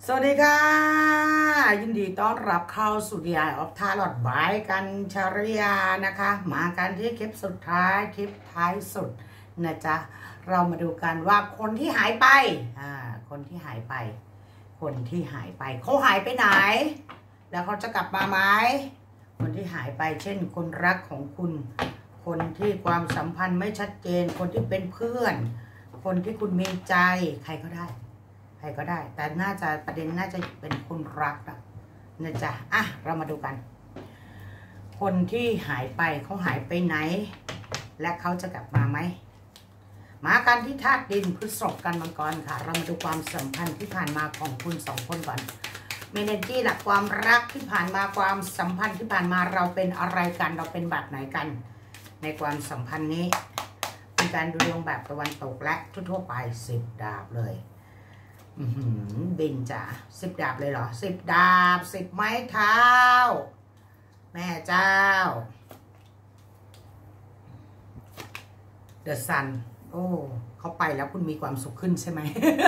สวัสดีค่ะยินดีต้อนรับเข้าสู่ DI of Tarot by กันชริยานะคะมากันที่คลิปสุดท้ายคลิปท้ายสุดนะจ๊ะเรามาดูกันว่าคนที่หายไปคนที่หายไปเขาหายไปไหนแล้วเขาจะกลับมาไหมคนที่หายไปเช่นคนรักของคุณคนที่ความสัมพันธ์ไม่ชัดเจนคนที่เป็นเพื่อนคนที่คุณมีใจใครก็ได้แต่น่าจะประเด็นน่าจะเป็นคนรักนะจ๊ะเรามาดูกันคนที่หายไปเขาหายไปไหนและเขาจะกลับมาไหมมากันที่ธาตุดินพฤษภกันมังกรค่ะเรามาดูความสัมพันธ์ที่ผ่านมาของคุณสองคนก่อนเมเนจี้หลักความรักที่ผ่านมาความสัมพันธ์ที่ผ่านมาเราเป็นอะไรกันเราเป็นแบบไหนกันในความสัมพันธ์นี้เป็นการดูดวงแบบตะวันตกและทั่วๆไป10 ดาบเลยบินจ้ะ10 ดาบเลยเหรอ10 ดาบ10 ไม้เท้าแม่เจ้าเดอะซันโอ้เขาไปแล้วคุณมีความสุขขึ้นใช่ไหม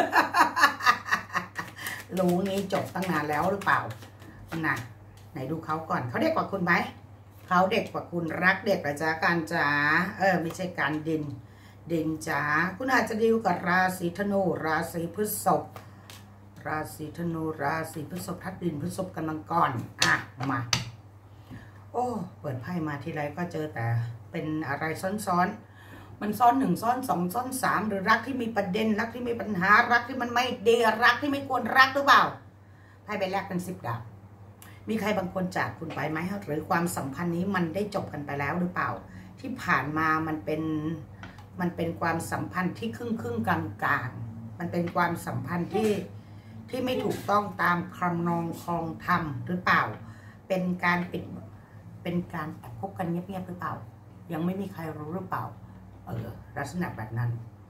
รู้งี้จบตั้งนานแล้วหรือเปล่านะไหนดูเขาก่อนเขาเด็กกว่าคุณไหมเขาเด็กกว่าคุณรักเด็กเหรอจ๊ะการจ๋าไม่ใช่การดินจ๋าคุณอาจจะดีลกับราศีธนูราศีพฤษภราศีธนูราศีพฤษภธาตุดินพฤษภกันมังกรมาโอ้เปิดไพ่มาทีไรก็เจอแต่เป็นอะไรซ้อนมันซ้อน1ซ้อน2ซ้อน3หรือรักที่มีประเด็นรักที่มีปัญหารักที่มันไม่ดีรักที่ไม่ควรรักหรือเปล่าไพ่ใบแรกเป็น10 ดาบมีใครบางคนจากคุณไปไหมหรือความสัมพันธ์นี้มันได้จบกันไปแล้วหรือเปล่าที่ผ่านมามันเป็นความสัมพันธ์ที่ครึ่งกลางมันเป็นความสัมพันธ์ที่ไม่ถูกต้องตามคำนองครองธรรมหรือเปล่าเป็นการแอบคบกันเงียบๆหรือเปล่ายังไม่มีใครรู้หรือเปล่าลักษณะแบบนั้น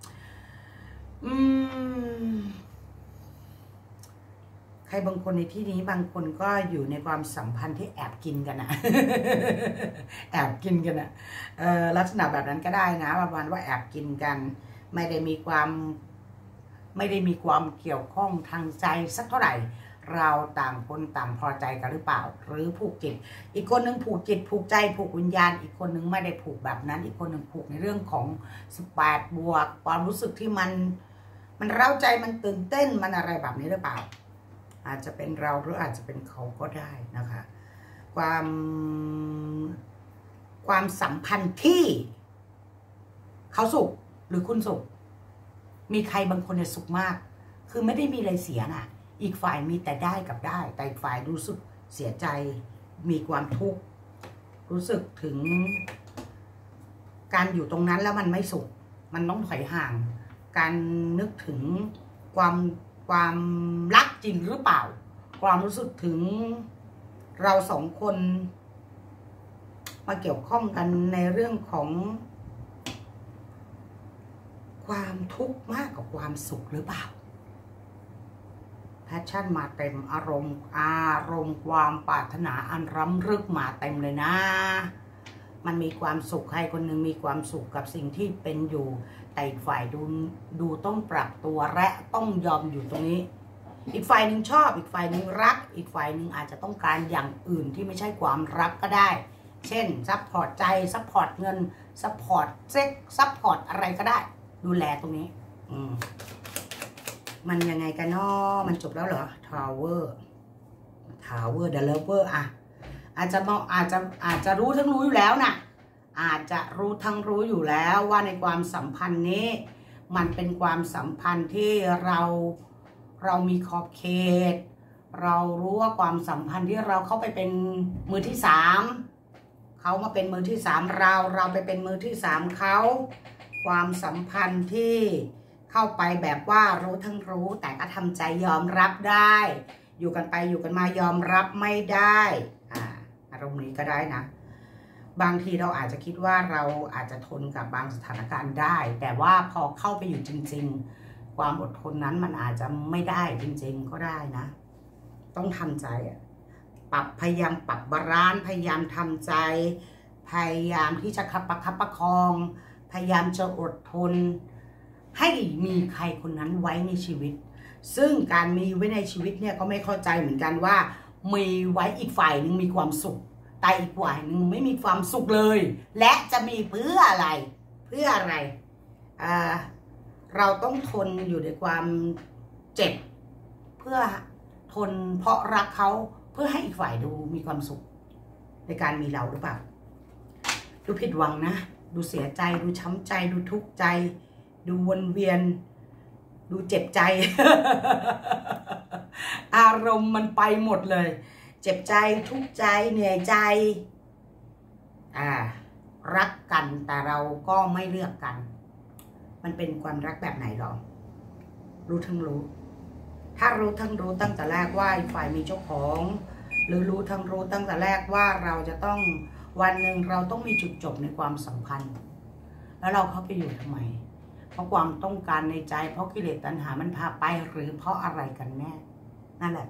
ใครบางคนในที่นี้บางคนก็อยู่ในความสัมพันธ์ที่แอบกินกันนะ แอบกินกันนะลักษณะแบบนั้นก็ได้นะประมาณว่าแอบกินกันไม่ได้มีความเกี่ยวข้องทางใจสักเท่าไหร่เราต่างคนต่างพอใจกันหรือเปล่าหรือผูกจิตอีกคนนึงผูกจิตผูกใจผูกวิญญาณอีกคนนึงไม่ได้ผูกแบบนั้นอีกคนนึงผูกในเรื่องของ18 บวกความรู้สึกที่มันเร้าใจมันตื่นเต้นมันอะไรแบบนี้หรือเปล่าอาจจะเป็นเราหรืออาจจะเป็นเขาก็ได้นะคะความสัมพันธ์ที่เขาสุขหรือคุณสุขมีใครบางคนเนี่ยสุขมากคือไม่ได้มีอะไรเสียนะอีกฝ่ายมีแต่ได้กับได้แต่อีกฝ่ายรู้สึกเสียใจมีความทุกข์รู้สึกถึงการอยู่ตรงนั้นแล้วมันไม่สุขมันต้องถอยห่างการนึกถึงความรักจริงหรือเปล่าความรู้สึกถึงเราสองคนมาเกี่ยวข้องกันในเรื่องของความทุกข์มากกว่าความสุขหรือเปล่าแพชชั่นมาเต็มอารมณ์ความปรารถนาอันร้ำลึกมาเต็มเลยนะมันมีความสุขใครคนหนึ่งมีความสุขกับสิ่งที่เป็นอยู่แต่อีกฝ่ายดูต้องปรับตัวและต้องยอมอยู่ตรงนี้อีกฝ่ายหนึ่งชอบอีกฝ่ายหนึ่งรักอีกฝ่ายหนึ่งอาจจะต้องการอย่างอื่นที่ไม่ใช่ความรักก็ได้เช่นซัพพอร์ตใจซัพพอร์ตเงินซัพพอร์ตเซ็กซัพพอร์ตอะไรก็ได้ดูแลตรงนี้มันยังไงกันเนาะมันจบแล้วเหรอทาวเวอร์เดลเวอร์อาจจะรู้ทั้งรู้อยู่แล้วนะอาจจะรู้ทั้งรู้อยู่แล้วว่าในความสัมพันธ์นี้มันเป็นความสัมพันธ์ที่เรามีขอบเขตเรารู้ว่าความสัมพันธ์ที่เราเข้าไปเป็นมือที่3เขามาเป็นมือที่3เราไปเป็นมือที่3เขาความสัมพันธ์ที่เข้าไปแบบว่ารู้ทั้งรู้แต่ก็ทำใจยอมรับได้อยู่กันไปอยู่กันมายอมรับไม่ได้อารมณ์นี้ก็ได้นะบางทีเราอาจจะคิดว่าเราอาจจะทนกับบางสถานการณ์ได้แต่ว่าพอเข้าไปอยู่จริงๆความอดทนนั้นมันอาจจะไม่ได้จริงๆก็ได้นะต้องทำใจพยายามปรับบาลานซ์พยายามทำใจพยายามที่จะประคับประคองพยายามจะอดทนให้มีใครคนนั้นไว้ในชีวิตซึ่งการมีไว้ในชีวิตเนี่ยก็ไม่เข้าใจเหมือนกันว่ามีไว้อีกฝ่ายหนึ่งมีความสุขแต่อีกฝ่ายหนึ่งไม่มีความสุขเลยและจะมีเพื่ออะไรเราต้องทนอยู่ในความเจ็บเพื่อทนเพราะรักเขาเพื่อให้อีกฝ่ายดูมีความสุขในการมีเราหรือเปล่าดูผิดหวังนะดูเสียใจดูช้ำใจดูทุกข์ใจดูวนเวียนดูเจ็บใจ อารมณ์มันไปหมดเลยเจ็บใจทุกข์ใจเหนื่อยใจรักกันแต่เราก็ไม่เลือกกันมันเป็นความรักแบบไหนหรอรู้ทั้งรู้ถ้ารู้ทั้งรู้ตั้งแต่แรกว่าอีกฝ่ายมีเจ้าของหรือรู้ทั้งรู้ตั้งแต่แรกว่าเราจะต้องวันหนึ่งเราต้องมีจุดจบในความสัมพันธ์แล้วเราเข้าไปอยู่ทำไมเพราะความต้องการในใจเพราะกิเลสตัณหามันพาไปหรือเพราะอะไรกันแน่นั่นแหละ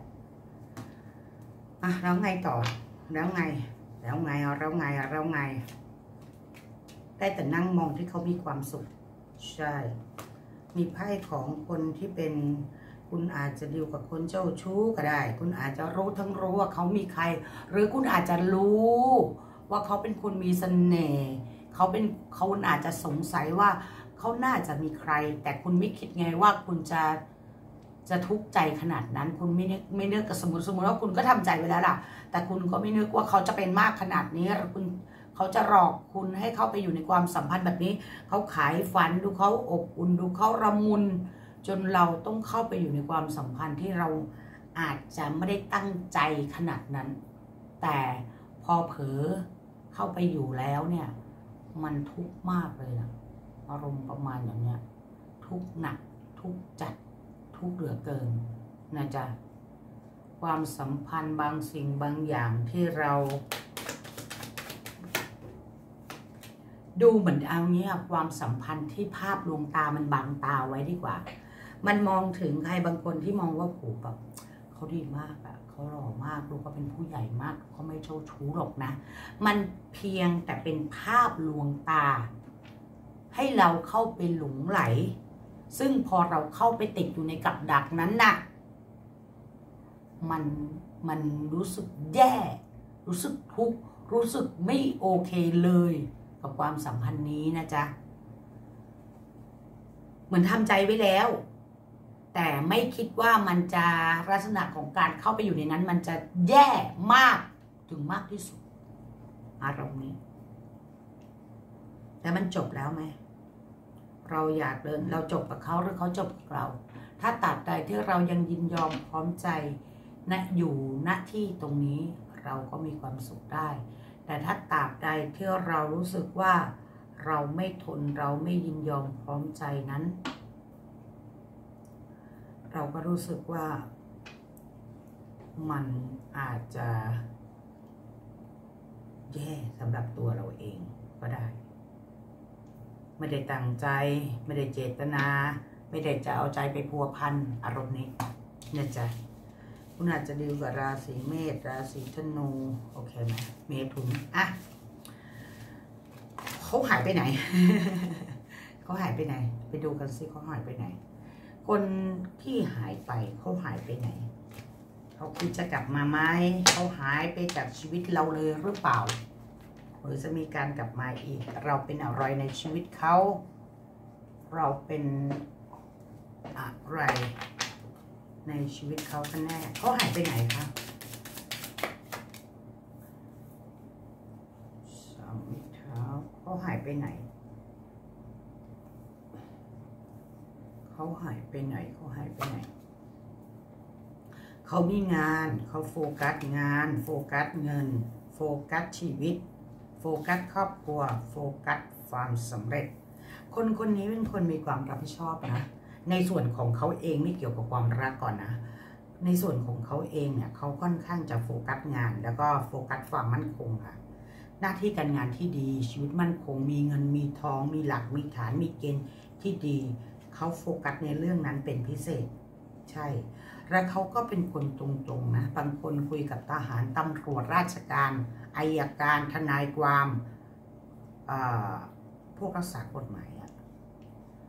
แล้วไงต่อแล้วไงได้แต่นั่งมองที่เขามีความสุขใช่มีไพ่ของคนที่เป็นคุณอาจจะดีลกับคนเจ้าชู้ก็ได้คุณอาจจะรู้ทั้งรู้ว่าเขามีใครหรือคุณอาจจะรู้ว่าเขาเป็นคนมีเสน่ห์เขาอาจจะสงสัยว่าเขาน่าจะมีใครแต่คุณไม่คิดไงว่าคุณจะทุกข์ใจขนาดนั้นคุณไม่นึกกับสมมติว่าคุณก็ทำใจไว้แล้วล่ะแต่คุณก็ไม่นึกว่าเขาจะเป็นมากขนาดนี้เขาจะหลอกคุณให้เข้าไปอยู่ในความสัมพันธ์แบบนี้เขาขายฝันดูเขาอบอุ่นดูเขาระมุนจนเราต้องเข้าไปอยู่ในความสัมพันธ์ที่เราอาจจะไม่ได้ตั้งใจขนาดนั้นแต่พอเผลอเข้าไปอยู่แล้วเนี่ยมันทุกข์มากเลยนะอารมณ์ประมาณอย่างเนี้ยทุกข์หนักทุกข์จัดทุกข์เหลือเกินนะจ๊ะความสัมพันธ์บางสิ่งบางอย่างที่เราดูเหมือนเอาเนี้ยความสัมพันธ์ที่ภาพลวงตามันบังตาไว้ดีกว่ามันมองถึงใครบางคนที่มองว่าโหแบบเขาดีมากอะเขาหล่อมากลูกก็เป็นผู้ใหญ่มากเขาไม่เจ้าชู้หรอกนะมันเพียงแต่เป็นภาพลวงตาให้เราเข้าไปหลงไหลซึ่งพอเราเข้าไปติดอยู่ในกับดักนั้นน่ะมันรู้สึกแย่รู้สึกทุกข์รู้สึกไม่โอเคเลยกับความสัมพันธ์นี้นะจ๊ะเหมือนทำใจไว้แล้วแต่ไม่คิดว่ามันจะลักษณะของการเข้าไปอยู่ในนั้นมันจะแย่มากถึงมากที่สุดอารมณ์นี้แต่มันจบแล้วไหมเราอยากเดินเราจบกับเขาหรือเขาจบกับเราถ้าตราบใดที่เรายังยินยอมพร้อมใจอยู่ณที่ตรงนี้เราก็มีความสุขได้แต่ถ้าตราบใดที่เรารู้สึกว่าเราไม่ทนเราไม่ยินยอมพร้อมใจนั้นเราก็รู้สึกว่ามันอาจจะแย่สำหรับตัวเราเองก็ได้ไม่ได้ตั้งใจไม่ได้เจตนาไม่ได้จะเอาใจไปพัวพันอารมณ์นี้นะจ๊ะคุณอาจจะดีลกับราศีเมษราศีธนูโอเคไหมเมถุนเขาหายไปไหน เขาหายไปไหนไปดูกันสิเขาหายไปไหนคนที่หายไปเขาหายไปไหนเขาคิดจะกลับมาไหมเขาหายไปจากชีวิตเราเลยหรือเปล่าหรือจะมีการกลับมาอีกเราเป็นอะไรในชีวิตเขาเราเป็นอะไรในชีวิตเขากันแน่เขาหายไปไหนคะสามเท้าเขาหายไปไหนเขาหายไปไหนเขามีงานเขาโฟกัสงานโฟกัสเงินโฟกัสชีวิตโฟกัสครอบครัวโฟกัสความสำเร็จคนนี้เป็นคนมีความรับผิดชอบนะในส่วนของเขาเองไม่เกี่ยวกับความรักก่อนนะในส่วนของเขาเองเนี่ยเขาค่อนข้างจะโฟกัสงานแล้วก็โฟกัสความมั่นคงค่ะหน้าที่การงานที่ดีชีวิตมั่นคงมีเงินมีทองมีหลักมีฐานมีเกณฑ์ที่ดีเขาโฟกัสในเรื่องนั้นเป็นพิเศษใช่และเขาก็เป็นคนตรงๆนะบางคนคุยกับทหารตำรวจราชการอัยการทนายความพวกรักษากฎหมาย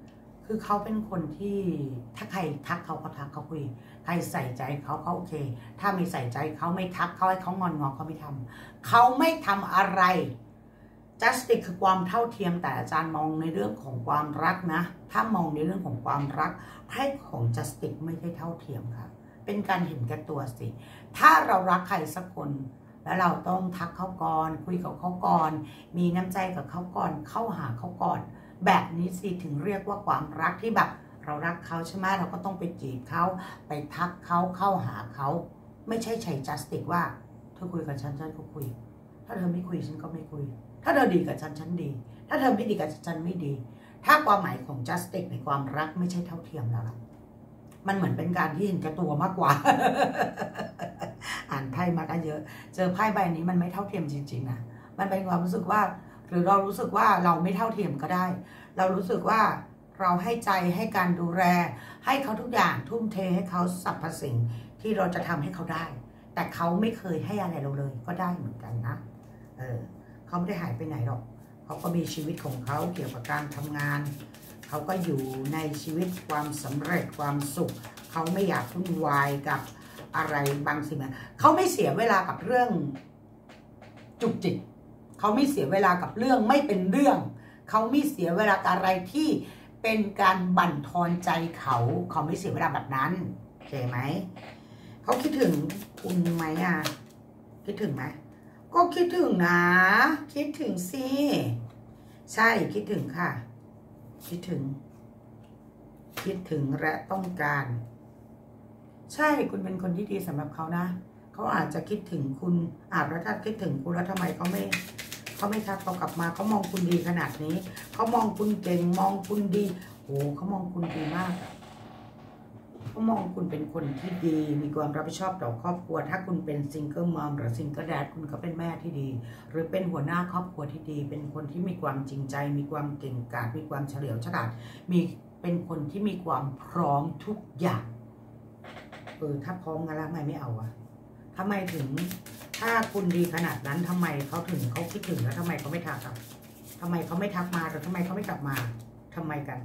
คือเขาเป็นคนที่ถ้าใครทักเขาก็ทักเขาคุยใครใส่ใจเขาโอเคถ้าไม่ใส่ใจเขาไม่ทักเขาให้เขางอนเขาไม่ทำเขาไม่ทำอะไร justice คือความเท่าเทียมแต่อาจารย์มองในเรื่องของความรักนะถ้ามองในเรื่องของความรักไพ่ของ justice ไม่ได้เท่าเทียมค่ะเป็นการเห็นแก่ตัวสิถ้าเรารักใครสักคนแล้วเราต้องทักเขาก่อนคุยกับเขาก่อนมีน้ำใจกับเขาก่อนเข้าหาเขาก่อนแบบนี้สิถึงเรียกว่าความรักที่แบบเรารักเขาใช่ไหมเราก็ต้องไปจีบเขาไปทักเขาเข้าหาเขาไม่ใช่ใช้ justice ว่าเธอคุยกับฉันก็คุยถ้าเธอไม่คุยฉันก็ไม่คุยถ้าเธอดีกับฉันดีถ้าเธอไม่ดีกับฉันไม่ดีถ้าความหมายของ justice ในความรักไม่ใช่เท่าเทียมแล้วล่ะมันเหมือนเป็นการที่เห็นแก่ตัวมากกว่า อ่านไพ่มากันเยอะเจอไพ่ใบนี้มันไม่เท่าเทียมจริงๆนะมันเป็นความรู้สึกว่าหรือเรารู้สึกว่าเราไม่เท่าเทียมก็ได้เรารู้สึกว่าเราให้ใจให้การดูแลให้เขาทุกอย่างทุ่มเทให้เขาสรรพสิ่งที่เราจะทำให้เขาได้แต่เขาไม่เคยให้อะไรเราเลยก็ได้เหมือนกันนะเขาไม่ได้หายไปไหนหรอกเขาก็มีชีวิตของเขาเกี่ยวกับการทำงานเขาก็อยู่ในชีวิตความสำเร็จความสุขเขาไม่อยากวุ่นวายกับอะไรบางสิ่งเขาไม่เสียเวลากับเรื่องจุกจิกเขาไม่เสียเวลากับเรื่องไม่เป็นเรื่องเขาไม่เสียเวลากับอะไรที่เป็นการบั่นทอนใจเขาไม่เสียเวลาแบบนั้นเข้าใจไหมเขาคิดถึงคุณไหมอ่ะคิดถึงไหมก็คิดถึงนะคิดถึงสิใช่คิดถึงค่ะคิดถึงและต้องการใช่คุณเป็นคนที่ดีสำหรับเขานะเขาอาจจะคิดถึงคุณแล้วถ้าคิดถึงคุณแล้วทำไมเขาไม่ทักเขากลับมาเขามองคุณดีขนาดนี้เขามองคุณเก่งมองคุณดีโอ้เขามองคุณดีมากเขามองคุณเป็นคนที่ดีมีความรับผิดชอบต่อครอบครัวถ้าคุณเป็นซิงเกิลมอมหรือซิงเกิลแดดคุณก็เป็นแม่ที่ดีหรือเป็นหัวหน้าครอบครัวที่ดีเป็นคนที่มีความจริงใจมีความเก่งกาจมีความเฉลียวฉลาดเป็นคนที่มีความพร้อมทุกอย่างถ้าพร้อมกันแล้วทำไมไม่เอาอะทำไมถึงถ้าคุณดีขนาดนั้นทำไมเขาคิดถึงแล้วทำไมเขาไม่ทักอ่ะทำไมเขาไม่ทักมาหรือทำไมเขาไม่กลับมาทำไมกัน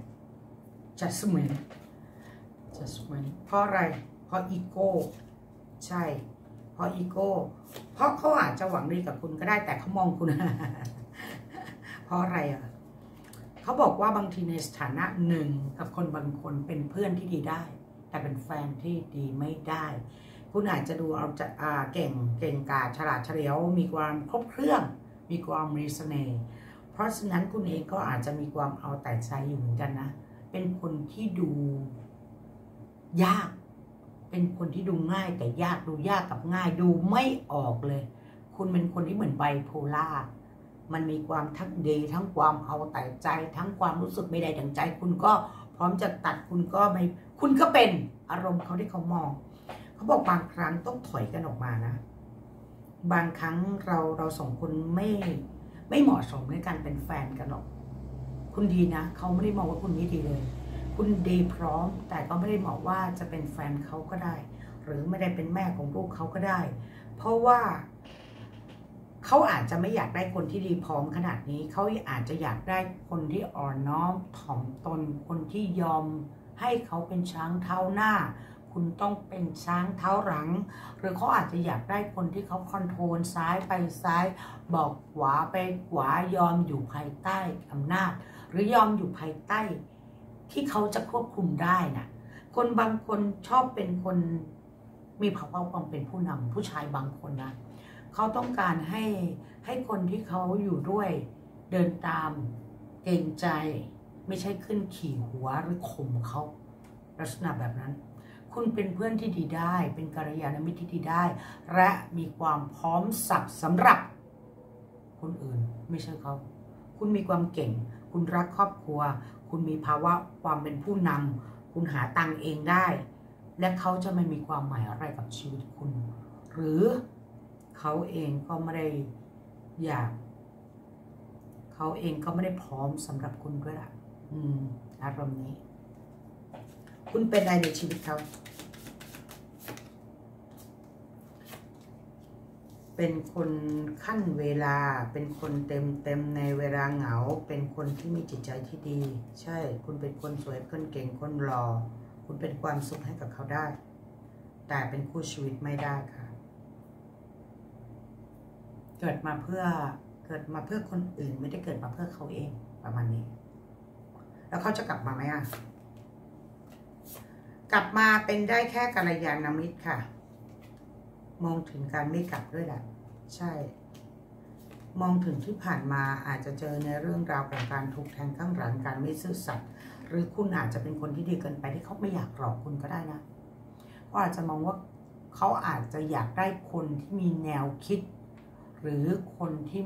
judgment เพราะอะไรเพราะอีโก้ใช่เพราะอีโก้เพราะเขาอาจจะหวังดีกับคุณก็ได้แต่เขามองคุณ เพราะอะไรอ่ะเขาบอกว่าบางทีในสถานะหนึ่งกับคนบางคนเป็นเพื่อนที่ดีได้แต่เป็นแฟนที่ดีไม่ได้คุณอาจจะดูเอาจะเก่งกาจฉลาดเฉลียวมีความครบเครื่องมีความมีเสน่ห์เพราะฉะนั้นคุณเองก็อาจจะมีความเอาแต่ใจอยู่เหมือนกันนะเป็นคนที่ดูยากเป็นคนที่ดูง่ายแต่ยากดูยากกับง่ายดูไม่ออกเลยคุณเป็นคนที่เหมือนไบโพล่ามันมีความทั้งดีทั้งความเอาแต่ใจทั้งความรู้สึกไม่ได้ดังใจคุณก็พร้อมจะตัดคุณก็เป็นอารมณ์เขาที่เขามองเขาบอกบางครั้งต้องถอยกันออกมานะบางครั้งเราสองคนไม่เหมาะสมในการเป็นแฟนกันหรอกคุณดีนะเขาไม่ได้มองว่าคุณไม่ดีเลยคุณดีพร้อมแต่ก็ไม่ได้บอกว่าจะเป็นแฟนเขาก็ได้หรือไม่ได้เป็นแม่ของลูกเขาก็ได้เพราะว่าเขาอาจจะไม่อยากได้คนที่ดีพร้อมขนาดนี้เขาอาจจะอยากได้คนที่อ่อนน้อมถ่อมตนคนที่ยอมให้เขาเป็นช้างเท้าหน้าคุณต้องเป็นช้างเท้าหลังหรือเขาอาจจะอยากได้คนที่เขาคอนโทรลซ้ายไปซ้ายบอกขวาไปขวายอมอยู่ภายใต้อำนาจหรือยอมอยู่ภายใต้ที่เขาจะควบคุมได้นะคนบางคนชอบเป็นคนมีภาวะความเป็นผู้นำผู้ชายบางคนนะเขาต้องการให้คนที่เขาอยู่ด้วยเดินตามเกรงใจไม่ใช่ขึ้นขี่หัวหรือข่มเขาลักษณะแบบนั้นคุณเป็นเพื่อนที่ดีได้เป็นกัลยาณมิตรที่ดีได้และมีความพร้อมสับสำหรับคนอื่นไม่ใช่เขาคุณมีความเก่งคุณรักครอบครัวคุณมีภาวะความเป็นผู้นำคุณหาตังค์เองได้และเขาจะไม่มีความหมายอะไรกับชีวิตคุณหรือเขาเองก็ไม่ได้อยากเขาเองก็ไม่ได้พร้อมสำหรับคุณด้วยล่ะอารมณ์นี้คุณเป็นอะไรในชีวิตเขาเเป็นคนขั้นเวลาเป็นคนเต็มในเวลาเหงาเป็นคนที่มีจิตใจที่ดีใช่คุณเป็นคนสวยคนเก่งคนหล่อคุณเป็นความสุขให้กับเขาได้แต่เป็นคู่ชีวิตไม่ได้ค่ะเกิดมาเพื่อคนอื่นไม่ได้เกิดมาเพื่อเขาเองประมาณนี้แล้วเขาจะกลับมาไหมอ่ะกลับมาเป็นได้แค่กัลยาณมิตรค่ะมองถึงการไม่กลับด้วยแหละใช่มองถึงที่ผ่านมาอาจจะเจอในเรื่องราวของการถูกแทงข้างหลังการไม่ซื่อสัตย์หรือคุณอาจจะเป็นคนที่ดีเกินไปที่เขาไม่อยากหลอกคุณก็ได้นะเขาอาจจะมองว่าเขาอาจจะอยากได้คนที่มีแนวคิดหรือคนที่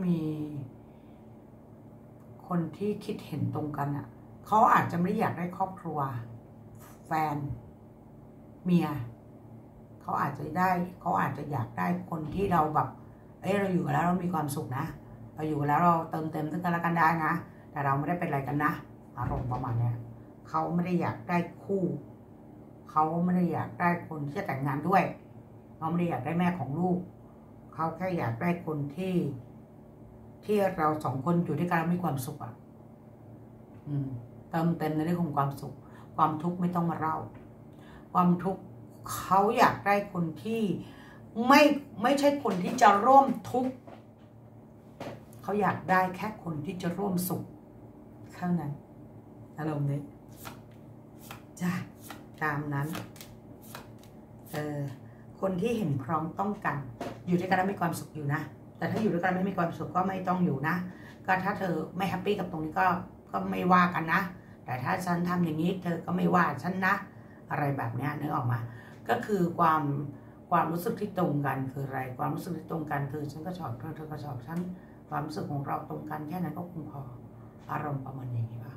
คิดเห็นตรงกันอ่ะเขาอาจจะไม่อยากได้ครอบครัวแฟนเมียเขาอาจจะอยากได้คนที่เราแบบเราอยู่กันแล้วเรามีความสุขนะเราอยู่กันแล้วเราเติมเต็มซึ่งกันและกันได้นะแต่เราไม่ได้เป็นอะไรกันนะอารมณ์ประมาณนี้เขาไม่ได้อยากได้คู่เขาไม่ได้อยากได้คนที่จะแต่งงานด้วยเขาไม่ได้อยากได้แม่ของลูกเขาแค่อยากได้คนที่เราสองคนอยู่ด้วยกันแล้วมีความสุขอ่ะเติมเต็มในเรื่องของความสุขความทุกข์ไม่ต้องมาเล่าความทุกข์เขาอยากได้คนที่ไม่ใช่คนที่จะร่วมทุกข์เขาอยากได้แค่คนที่จะร่วมสุขเท่านั้นอารมณ์นี้จ้ะตามนั้นคนที่เห็นพร้อมต้องกันอยู่ด้วยกันแล้วมีความสุขอยู่นะแต่ถ้าอยู่ด้วยกันไม่มีความสุขก็ไม่ต้องอยู่นะก็ถ้าเธอไม่แฮปปี้กับตรงนี้ก็ไม่ว่ากันนะแต่ถ้าฉันทำอย่างนี้เธอก็ไม่ว่าฉันนะอะไรแบบนี้นึกออกมาก็คือความรู้สึกที่ตรงกันคืออะไรความรู้สึกที่ตรงกันคือฉันก็ชอบเธอก็ชอบฉันความรู้สึกของเราตรงกันแค่นั้นก็คงพออารมณ์ประมาณนี้ป่ะ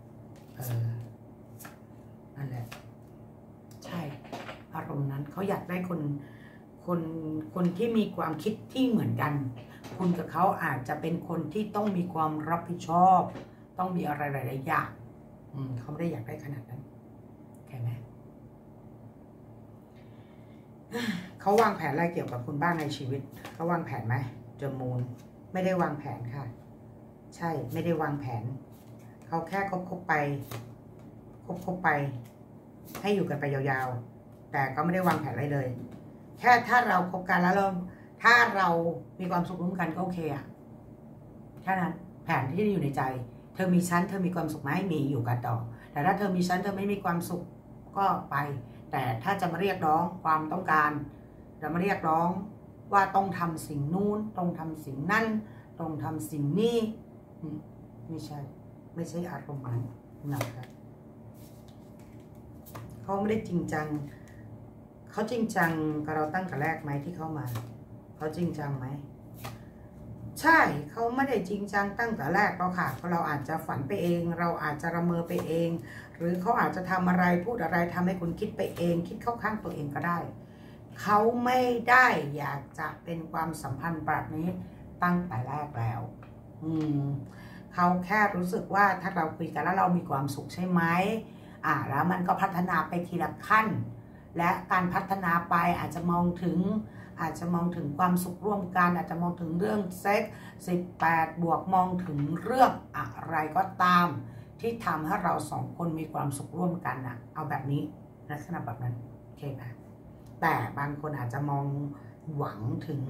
นั่นแหละใช่อารมณ์นั้นเขาอยากได้คนที่มีความคิดที่เหมือนกันคุณกับเขาอาจจะเป็นคนที่ต้องมีความรับผิดชอบต้องมีอะไรหลายๆอย่างเขาไม่ได้อยากได้ขนาดนั้นแค่ไหมเขาวางแผนอะไรเกี่ยวกับคุณบ้างในชีวิตเขาวางแผนไหมเจอมูนไม่ได้วางแผนค่ะใช่ไม่ได้วางแผนเขาแค่คบไปให้อยู่กันไปยาวๆแต่ก็ไม่ได้วางแผนอะไรเลยแค่ถ้าเราคบกันแล้วถ้าเรามีความสุขร่วมกันก็โอเคอะแค่นั้นแผนที่อยู่ในใจเธอมีฉันเธอมีความสุขไหมมีอยู่กันต่อแต่ถ้าเธอมีฉันเธอไม่มีความสุขก็ไปแต่ถ้าจะมาเรียกร้องความต้องการจะมาเรียกร้องว่าต้องทำสิ่งนู้นต้องทำสิ่งนั้นต้องทำสิ่งนี้ไม่ใช่อารมณ์นั้นนะครับเขาไม่ได้จริงจังเขาจริงจังกับเราตั้งแต่แรกไหมที่เข้ามาเขาจริงจังไหมใช่เขาไม่ได้จริงจังตั้งแต่แรกหรอกค่ะเพราะเราอาจจะฝันไปเองเราอาจจะละเมอไปเองหรือเขาอาจจะทำอะไรพูดอะไรทำให้คุณคิดไปเองคิดเข้าข้างตัวเองก็ได้เขาไม่ได้อยากจะเป็นความสัมพันธ์แบบนี้ตั้งแต่แรกแล้วเขาแค่รู้สึกว่าถ้าเราคุยกันแล้วเรามีความสุขใช่ไหมแล้วมันก็พัฒนาไปทีละขั้นและการพัฒนาไปอาจจะมองถึงความสุขร่วมกันอาจจะมองถึงเรื่องเซ็ก18 บวกมองถึงเรื่องอะไรก็ตามที่ทำให้เราสองคนมีความสุขร่วมกันเอาแบบนี้ลักษณะแบบนั้นโอเคไหมแต่บางคนอาจจะมองหวังถึง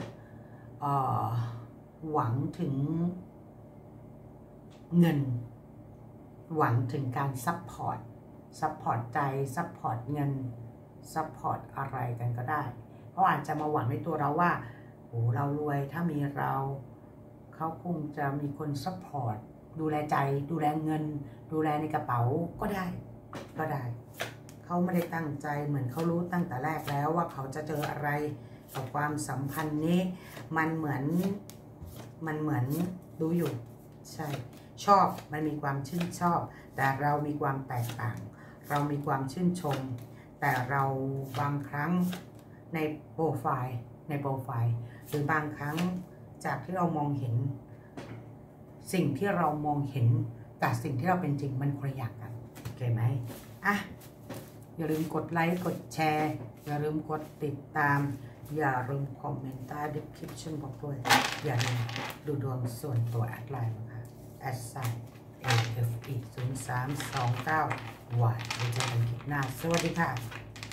เงินหวังถึงการซัพพอร์ตใจซัพพอร์ตเงินซัพพอร์ตอะไรกันก็ได้เขาอาจจะมาหวังในตัวเราว่าโอ้เรารวยถ้ามีเราเขาคงจะมีคนซัพพอร์ตดูแลใจดูแลเงินดูแลในกระเป๋าก็ได้เขาไม่ได้ตั้งใจเหมือนเขารู้ตั้งแต่แรกแล้วว่าเขาจะเจออะไรกับความสัมพันธ์นี้มันเหมือนรู้อยู่ใช่ชอบมันมีความชื่นชอบแต่เรามีความแตกต่างเรามีความชื่นชมแต่เราบางครั้งในโปรไฟล์หรือบางครั้งจากที่เรามองเห็นสิ่งที่เรามองเห็นกับสิ่งที่เราเป็นจริงมันคนละอย่างกันโอเคไหมอย่าลืมกดไลค์กดแชร์อย่าลืมกดติดตามอย่าลืมคอมเมนต์ใต้ดิสคริปชั่นบอกด้วยอย่าลืมดูดวงส่วนตัวแอดไลน์นะคะ@AFE 0329 ไว้เจอกันคลิปหน้าสวัสดีค่ะ